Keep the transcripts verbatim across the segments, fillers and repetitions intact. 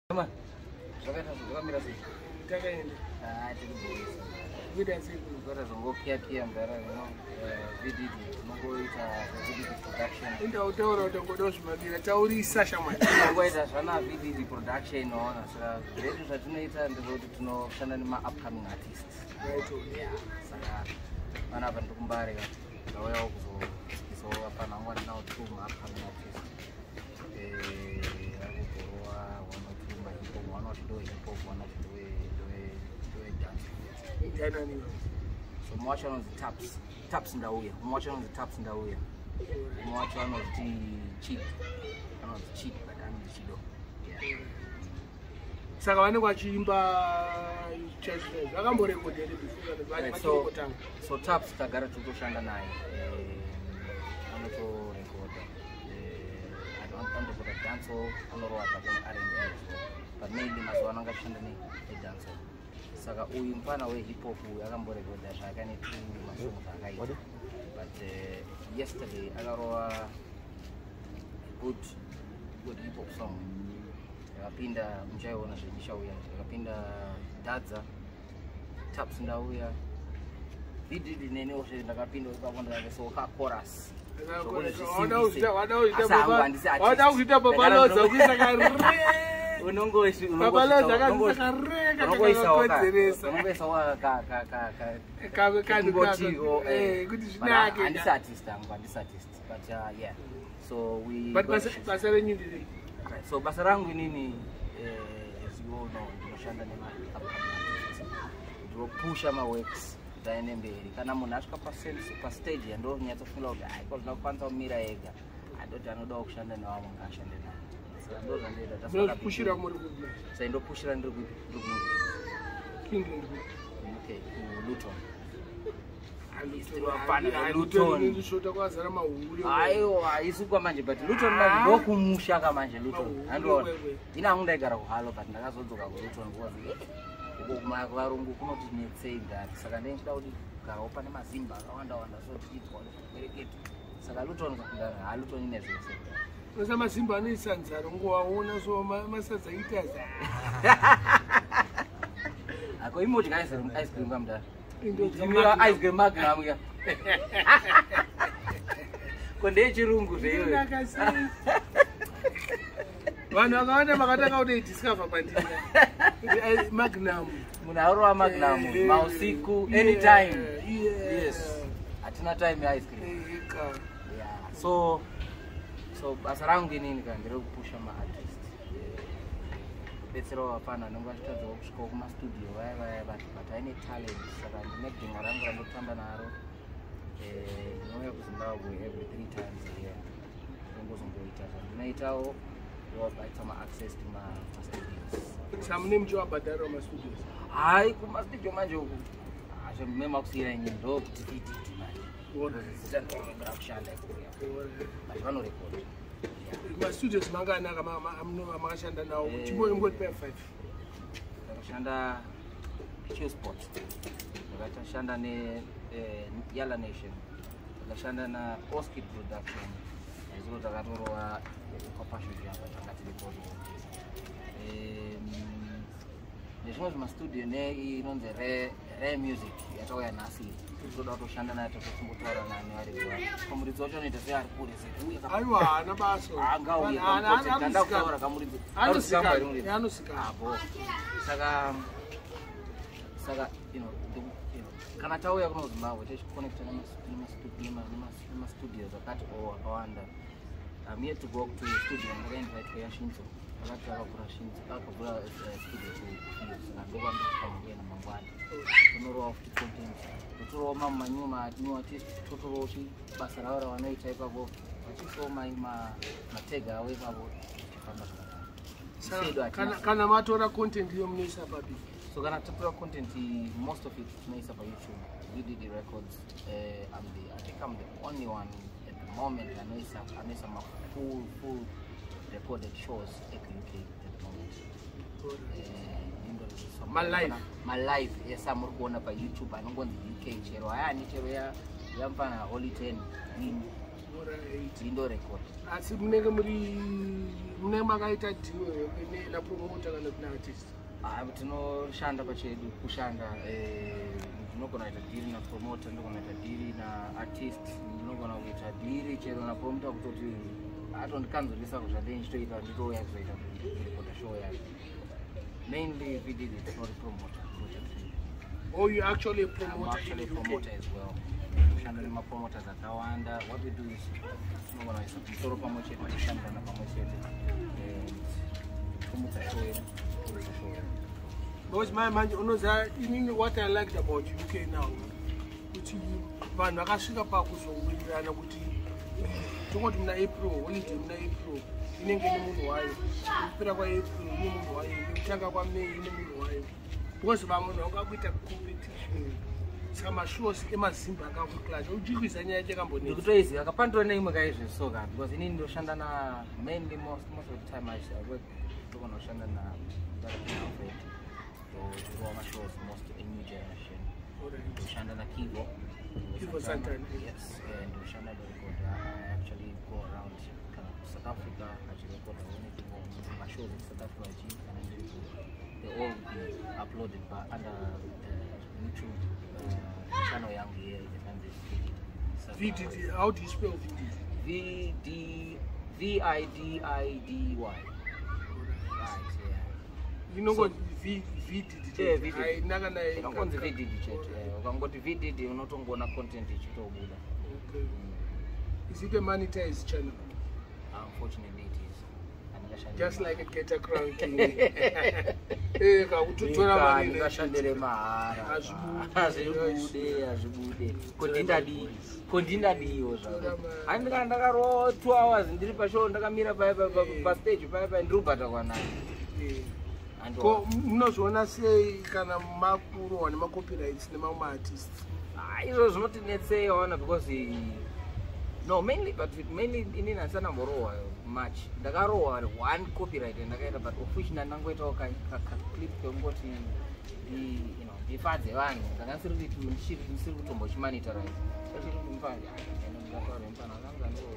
Come on. Zokoto, Zokoto, Tyre. Ah, take it boys. Good say Zokoto, Zokoto, here, Mbare, you know, Vididy, Outta, Vididy production. Into Outta, Zokoto, Mbare, Tauri, Sasha, my Gweja, Sana, Vididy production, on us. Ready to tonight and the road to know Shannon, my upcoming artists. Right, yeah. Sana, one up and Mbare, the way also. So, upon one now, two upcoming artists. One or two hip hop, one or two do a dance. So much on the taps, taps in the way. Much on the taps in the way. Much on the cheap, one of the cheap, but I'm the chido. Yeah. Sakawani kwa Chimimba church. Akambore kodere before so so taps tagara tukushanda naye. Ano to record. I don't want to put a dance or aloro atakamu R and B. But mainly mazuano ngashanda ni dance. Saka uyu mfana we hip hop akambore kodere shakani tu masomo zakaita. But uh, yesterday agaroa good good hip hop song. Akapinda mjayo na shijisha uya. Akapinda Chodza taps ndauya. Vididy nene oshe ndakapinda ukabonda ngake so ka chorus. Wada uzita wada uzita baba. Wada uzita baba loza kwisaka unongo isi baba loza kwisaka reka kakodzeresa. Unongo isawa ka ka ka ka ka ka ngoti eh kuti zvinake. And this artist I'm this artist but uh, yeah. So we but basa renyu ndiri. So basa rangu nini eh as you all know ndinoshanda nema ndiro push ama works daine mberi kana munhu asvika pa stage ndo nyatsofunga kuti ai kwa zvinokwanisa kumira ega adoti anoda kushanda nevamwe ngashande naye saka ndo zvandoita tasaka pushira muri kuti saka ndo pushira ndiri ku Kingdom okay ku Luton Luton ndishota kwazara mahulu ayo aisukwa manje but Luton manje ndokumushaka manje Luton andona ina ngunda igara kuhalo but ndakazodzoka ku Luton kuzi varungu kunoti netsei ngati saka ndinoda kuti kugarawo pane mazimba akawanda wanda so tichitwa kubereketa saka Luton kudara ha Luton ine zvese osa mazimba anoisa nzaro ngowaona so masadza itaza ako imoti guys ice cream kamda ndimira ice cream magnum ya konde chirungu zveyo vanhu vakawanda vakatanga kuti discover pandina magnum munhu wa magnum mausiku anytime yes hatina time ya ice cream yeah so so basa rangu inini kana ndiri kupusha ma artist betsero wapana nonga chitadza kusvika kuma studio vaya vaya vati but aine talent saka ndine dinga rangu randotamba naro eh ndinouya kuZimbabwe every three times a year ndongozomboita ndinoitawo wabaita ma access to ma studios. Some name job badaro ma studios. Hai kuma studio manje uku. Ashe mema kusira nyinyi ndo kuti titi manje. Wona zisanda kushanda kuya. Bali vano record. Ma studios mangana kama amno makashanda nawo chimwe ngoti pa five. Ndakashanda Hughes Sports. Ndakashanda ne Yala Nation. Ndakashanda na Oskid Production. Zero zakatorwa kupasha zviyamba zvakati record. Eh nezvimwe zvima studio ne inonzi re re music yatauya nasi toda kutoshanda naye tokumbotaura nani vari kwa kamuridzi wacho anoita sei ari kure sei aiwa hana basa anga uye anda kutaura kamuridzi anosika anosika abo saka saka you know you know kana tauya kuno Zimbabwe techiconnecta nema studio nema studios akati o akawanda. I'm here to go to the studio and then invite for Yashinto. I like to have a Shinto. I could go to the studio to Hughes and I go on to come again and Mangurenje. To know of the content. To know my new my new artist Toto Roshi, Basara or no type of work. But you saw my my Tega away about Can I matter content you miss about it? So can I talk about content most of it nice about YouTube. We did the records. Uh, I'm the I think I'm the only one at the moment I know some I know some full full recorded shows at U K at the moment. Uh, my life my life yes I'm going up by YouTube I don't go to the U K chero aya ni chero ya yampana holy ten in indo record asi munenge muri mune makaita deal na promoter kana kuna artist ah tinoshanda pachedu kushanda eh ndinogona kuita deal na promoter ndinogona kuita deal na artist ndinogona kuita deal chero na promoter kutoti atondikanzolisa kuzvade nchitoita nditouya kuzoita record show yake mainly Vididy is not a promoter. Oh, you actually a promoter? I'm actually a promoter as well. Shanda ma promoters akawanda. What we do is no one is sort of promote it, shanda na promote it, and promote a show, promote a show. Because my man, you know that you know what I liked about U K now. Which you, man, nakashika pa kuzongwirana kuti tokoti mna April, holiday mna April. Inenge ni munhu wayo. Kupera kwa April ni munhu wayo. Kutanga kwa May ni munhu wayo. Because vamwe vakakuita competition. Saka shows emazimba akakuklash. Ujikwiza nyaya yakambonesa. Ndikutoiziva akapandwa neimwe kaizve soka because inini ndoshanda na mainly most most of the time I work tokona kushanda na Alfred. So all my shows most a new generation. Ndoshanda na Kivo. Kivo Santana. Yes, and ndoshanda na record. I actually go around South Africa, actually record my shows in South Africa, and they all be uploaded by under the YouTube uh, channel Young here. Vididy, how do you spell Vididy? V D V I D I D Y. Right, yeah. You know so, what V Vididy? Yeah, Vididy. I naga na. You don't want the Vididy chat. You got the Vididy. You not want to content it. You don't want. Okay. Is it a monetized channel? Unfortunately, it is. Just like a Keta Crown King. Eh, kaututora mari ngashandere mahara. Azvibude, azvibude. Kondinda di, kondinda diyo zvako. Andika ndakaro two hours ndiri pashow ndakamira pa pa stage pa pa ndrubata kwanani. Eh. Ko munozviona sei kana makuru nema copyrights nema artists? Ah, izvo zvinotinetsei ona because no mainly but mainly inini asana mborowa much ndakarowa one copyright ndakaita but officially ndangoitawo ka clip kongoti you know ifadze vanhu ndakasiri kuti munishiri musiri kutombo chimanitarize achiri kumpanda ndakataura mpana akanga ndo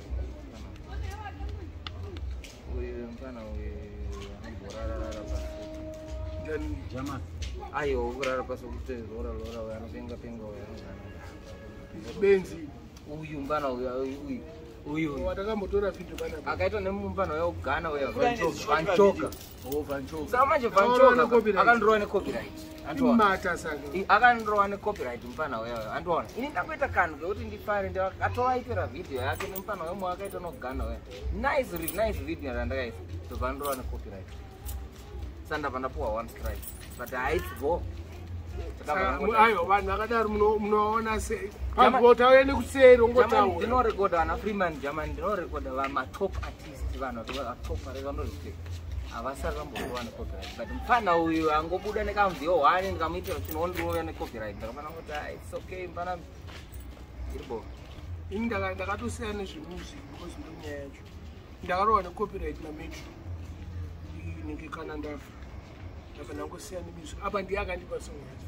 uyu mpana uyu anoborarara pasi then jama ayo urara pasi kuti rora rora anopenga penga uyu benzi uyu mpana uyu uyu uyu watakambotora video bana akaita nemumpano yogana uya vanchoka oh vanchoka saka manje vanchoka akandrowa ne copyright antoona saka akandrowa ne copyright mpana uya antoona ini ndakuita kanhu kuti ndifare ndakatoaitira video yake nemumpano wemwe akaita nogana uya nice nice video yandakaisa so vandrowa ne copyright sanda pandapuwa one strike but haitbo ayo vanhu vakadaro munoona sei pambotaure nekuseri ungotaura ndinorekoda ana Freeman German ndinorekoda vamatop artist vanhu vatop vanozvite havasari vambotowa necopyright but mufana uyu angobuda nekamvhiyo hwani ndikamuitira chinondrova necopyright ndakafana kuti its okay mfana iribo ini ndakatosiyana nezvemusic because ndonyaya yacho ndakarova necopyright nametro inenge kana ndafa ndakanangosiyana nemusic apa ndiye akandipa songwati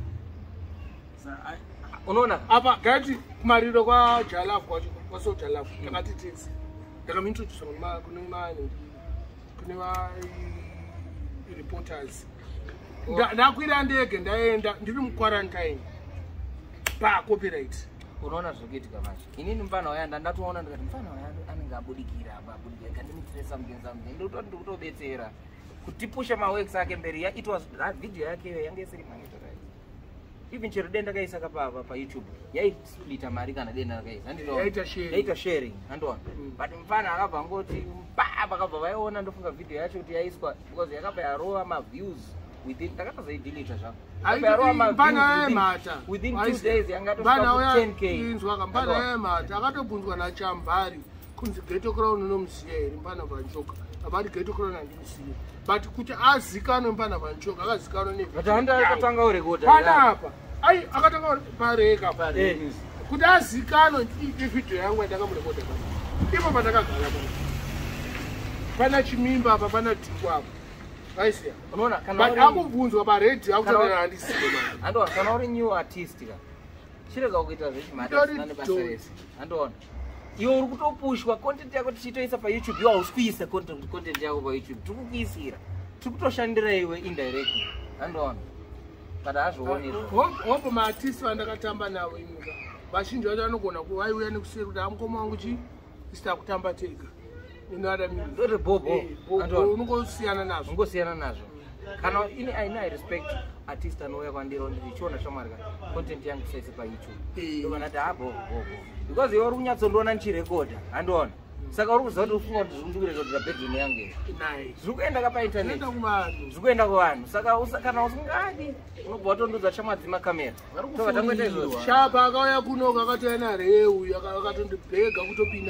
unoona apa gati kumariro kwa Jalafu kwacho kwaso Jalafu takati tisi ndakamintroduce kuna kune mani kune va reporters ndakwira ndege ndaenda ndiri mu quarantine pa copyright unoona zvokuitika manje inini mfana wayanda ndatoona ndikati mfana wayanda anenge abudikira apa abudikira kandimutiresa mugenza mugenza ndototi ndikutobetsera kutipusha maworks ake mberi ya it was that video yake yange isiri monetized even chero denda kaisa kapa pa YouTube yaisplita mari kana denda kaisa ndino yaita sharing yaita sharing andona but mfana akabva ngoti baba akabva vaiona ndofunga video yacho kuti yaiswa because yakabva yarowa ma views within takatoza delete zvangu yarowa ma views mata within two days yangatosvika ten K inzwa kambana yemata akatobvunzwa na Chambari kunzi Ghetto Crown unomziya here mpana vanchoka abati Ghetto Crown andimziya but kuti azikanwe mpana vanchoka akazikanwa ne but anda akatanga urekoda panapa ai akatanga pareka pare kuti azikanwe video yangu ndakamurekoda pano ipo pandakagara pano pana Chimimba apa pana Tiku apa aisiya unoona kana but akubvunzwa pa radio akutaura handisiye manje ando kana uri new artist ka chireka kuita zvechimata zvinane basaresi andoona iwe uri kutopushwa content yako tichitoisa paYouTube, iwe hausikuisa content content yako paYouTube, tiri kukuisira, tiri kutoshandira iwe indirectly. Andoona but hazvionera hopo maartist vandakatamba navo inyika vazhinji vacho vanogona kuvaiuya nekuseri kuti amukoma wangu chi isita kutamba tega ndore bobo unongosiyana nazvo ungosiyana nazvo kana ini aina I respect artist anouya kwandiro ndichiona shamwari ka content yangu saise paYouTube ndokanati ha bobo bobo because iwe uri kunyatsondiona ndichirekodha andoona saka uri kuziva kuti ufunga kuti zviri kurekodera bedroom yangu iyi zviri kuenda ka painternet zviri kuenda kuvanhu saka kana usingadi unobva watondodza chamadzi makamera tovatangoita izvozvo shapa akauya kunoka akatouya nareu akatondibhega kutopinda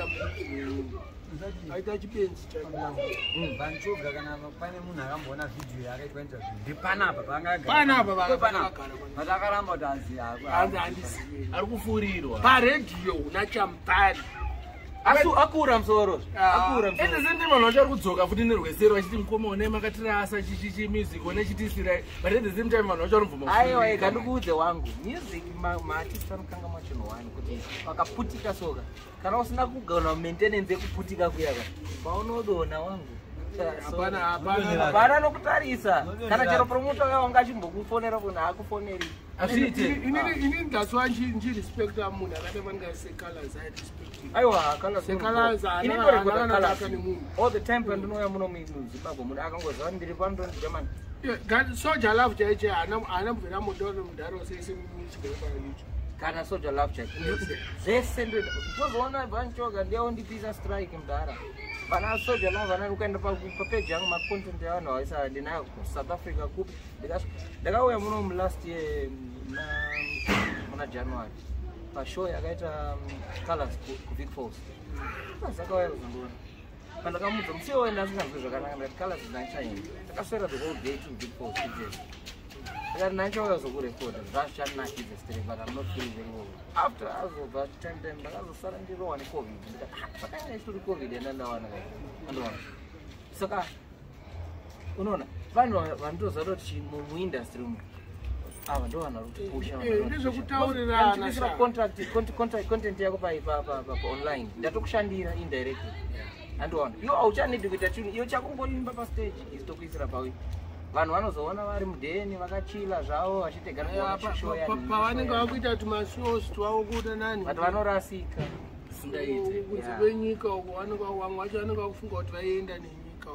aita chipenzi vanchoga kana pane munhu akamboona vhidhiyo yakaitwa interview ndipanapa panapa vatakaramba kuti aziva handizivi ari kufurirwa paredhiyo una champari akura musoro akura ende zindi vanhu vachari kudzoka futi nerwesero vachiti mukoma one makatirasa chichichi music one chitisira but at the same time vanhu vachari kubvuma aiwa ikandikuudze wangu music maartist anokanga machinowani kuti vakaputika soka kana usina kugona maintenance yekuputika kuyaka paunodona wangu hapana nokutarisa kana chero promoter wanga achimbokufonera kuti haakufoneri inini ndaswa nchirespecta munhu akatavanga secolors irespect aiwa secolors anakanaka nemunhu all the time pandinouya muno muZimbabwe munhu akangoziva ndiri pandondijamani Soldier Love chaiche haana mubvera mudoro mudharo sese muchigaipaayutu kana Soldier Love chaiche zvese tozoona vanchoga ndiyaundipisa strike mudhara vana Soldier Love vana ukaenda papeji yangu macontent yavanhu vaisa ndinayo South Africa kupi ndakauya muno mulast year muna January pashow yakaita colors kubig force sakauya kuzondiona pandakamudza musiwo wenda asinganzwi zvakanaka ndati colors dzinachanya takaswera the whole day to big force kujesu ndakati nachauya zokurekodha zvazvichanakidze straight but I'm not feeling very well after azobva time time ndakazosara ndirowa necovid ndikati pakanga ichitori covid yandandawana andoona saka unoona vanhu vanotoziva kuti muindustry umu ava ndo vanhu vari kutipusha ndezvekutaurirana content yako paonline ndatokushandira indirectly andoona iwe hauchanidi kuita chunhu iwe chakungoimba pastage izitokuisira pawi vanhu vanozoona vari mudheni vakachila zvavo vachiteganapavanenge vakuita tumashows twavo kuita nani vati vanorasika kunze kwenyika uko vamwe vacho vanenge vakufunga kuti vaienda nenyika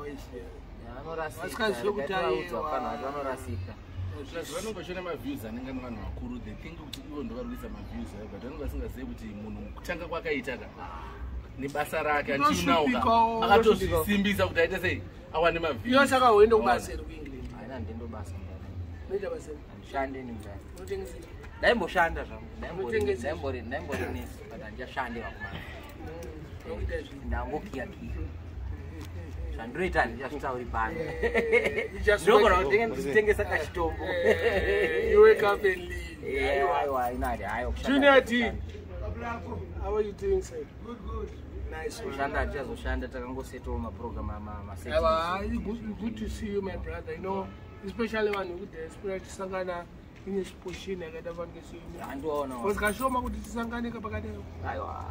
vanorasika vanongoshora maviews anenge nevanhu vakuru they think kuti ivo ndo vari kuisa maviews but vanenge vasingazivi kuti munhu kutanga kwakaita ka nebasa rake achiunauka akatozvisimbisa kuti aite sei awane maviews iyo saka uende kubasa iri kuengland haina ndendobasa noita basa handishande nemudhara unotengesei ndaimboshanda zvangu ndaimbori nesi but handichashande vakumana ndangokiyakiya zvandinoita handichazvitauri pano ndinogona kuti nditengesa kachitombo iwe company aiwa inadi hayo Junior D, how are you doing, sir? Good, good. Nice. Kushanda tichazoshanda takangosettle maprogram amaset. Good to see you, my brother. You know, especially when you desperate tisangana in position yakaita vangesini. Andoona. Usikashoma kuti tisangane pakati. Aiwa.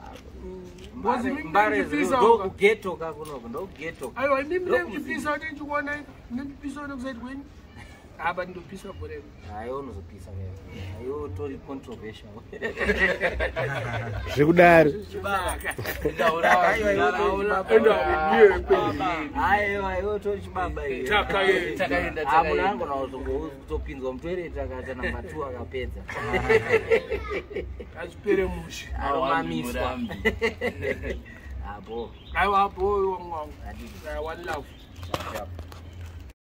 Mbare ndo kughetto kakunoko ndo kughetto. Aiwa ndimile ndipisa kuti ndikuona ndipisa nekusaidi kweni. Aba ndopisa bore. Hayo unozopisa wewe. Hayo tori controversial. Zvekudaro. Chibaka. Ndaura hayo ndaura. Enda ndiye. Hayo hayo tori chibaba iyo. Takaenda takaenda takaenda. Amu nangu na uzotopinzwa mutwereta akata namba two akapedza. Achipere mushi. Aromamiswa. Abo. Aiwa abo wangu. One love.